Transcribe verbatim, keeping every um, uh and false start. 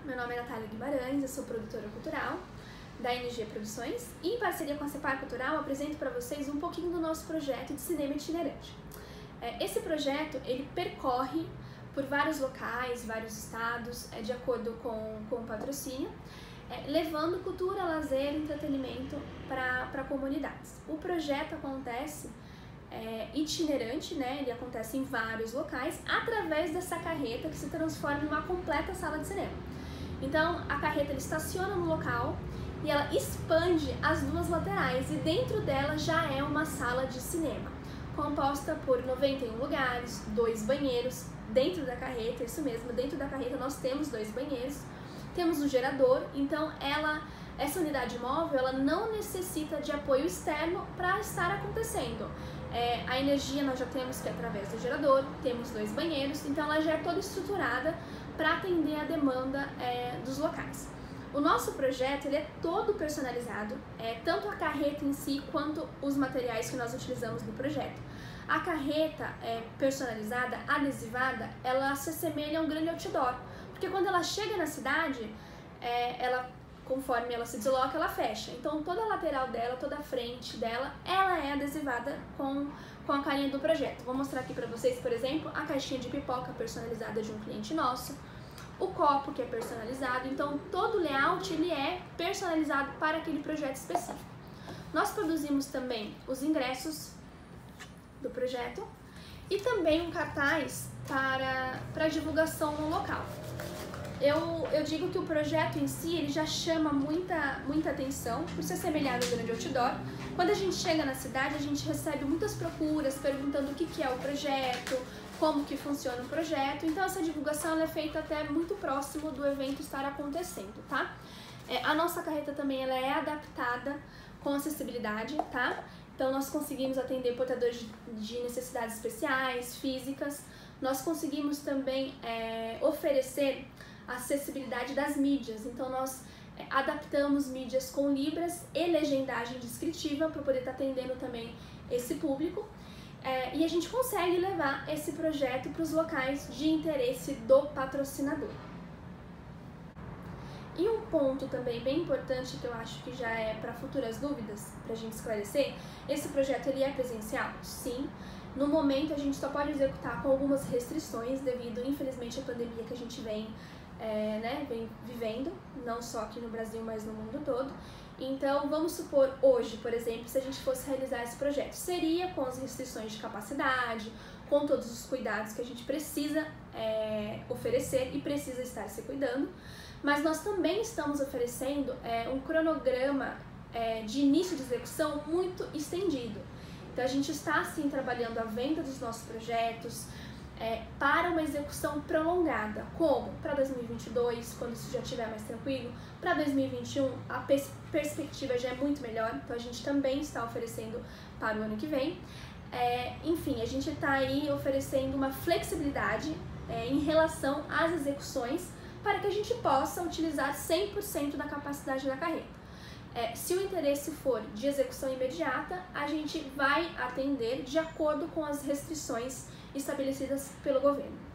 meu nome é Natália Guimarães, eu sou produtora cultural da N G Produções e, em parceria com a Cepar Cultural, apresento para vocês um pouquinho do nosso projeto de cinema itinerante. Esse projeto, ele percorre por vários locais, vários estados, de acordo com, com o patrocínio, levando cultura, lazer e entretenimento para comunidades. O projeto acontece É, itinerante, né? Ele acontece em vários locais através dessa carreta que se transforma em uma completa sala de cinema. Então a carreta ele estaciona no local e ela expande as duas laterais e dentro dela já é uma sala de cinema composta por noventa e um lugares, dois banheiros dentro da carreta, isso mesmo, dentro da carreta nós temos dois banheiros, temos um gerador, então ela essa unidade móvel ela não necessita de apoio externo para estar acontecendo. É, a energia nós já temos que é através do gerador, temos dois banheiros, então ela já é toda estruturada para atender a demanda é, dos locais. O nosso projeto ele é todo personalizado, é, tanto a carreta em si quanto os materiais que nós utilizamos no projeto. A carreta é, personalizada, adesivada, ela se assemelha a um grande outdoor, porque quando ela chega na cidade, é, ela conforme ela se desloca, ela fecha. Então toda a lateral dela, toda a frente dela, ela é adesivada com, com a carinha do projeto. Vou mostrar aqui para vocês, por exemplo, a caixinha de pipoca personalizada de um cliente nosso, o copo que é personalizado, então todo o layout ele é personalizado para aquele projeto específico. Nós produzimos também os ingressos do projeto e também um cartaz para, para divulgação no local. Eu, eu digo que o projeto em si ele já chama muita, muita atenção por se assemelhar ao grande outdoor. Quando a gente chega na cidade, a gente recebe muitas procuras perguntando o que, que é o projeto, como que funciona o projeto. Então essa divulgação ela é feita até muito próximo do evento estar acontecendo, tá? É, a nossa carreta também ela é adaptada com acessibilidade, tá? Então nós conseguimos atender portadores de, de necessidades especiais, físicas. Nós conseguimos também é, oferecer a acessibilidade das mídias, então nós é, adaptamos mídias com libras e legendagem descritiva para poder estar atendendo também esse público é, e a gente consegue levar esse projeto para os locais de interesse do patrocinador. E um ponto também bem importante que eu acho que já é para futuras dúvidas, para a gente esclarecer, esse projeto ele é presencial? Sim. No momento a gente só pode executar com algumas restrições devido, infelizmente, à pandemia que a gente vem É, né, vem vivendo, não só aqui no Brasil, mas no mundo todo. Então, vamos supor hoje, por exemplo, se a gente fosse realizar esse projeto, seria com as restrições de capacidade, com todos os cuidados que a gente precisa é, oferecer e precisa estar se cuidando, mas nós também estamos oferecendo é, um cronograma é, de início de execução muito estendido. Então, a gente está, sim, trabalhando a venda dos nossos projetos, É, para uma execução prolongada, como para dois mil e vinte e dois, quando isso já estiver mais tranquilo, para dois mil e vinte e um a pers perspectiva já é muito melhor, então a gente também está oferecendo para o ano que vem. É, enfim, a gente está aí oferecendo uma flexibilidade é, em relação às execuções para que a gente possa utilizar cem por cento da capacidade da carreta. É, se o interesse for de execução imediata, a gente vai atender de acordo com as restrições estabelecidas pelo governo.